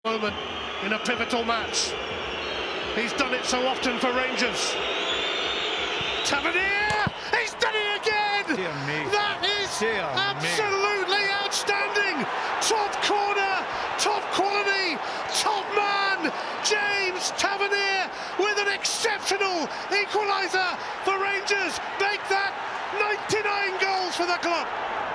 moment in a pivotal match. He's done it so often for Rangers. Tavernier! He's done it again! Dear me. That is absolutely outstanding! Top corner, top quality, top man! James Tavernier with an exceptional equaliser for Rangers. Make that 99 goals for the club.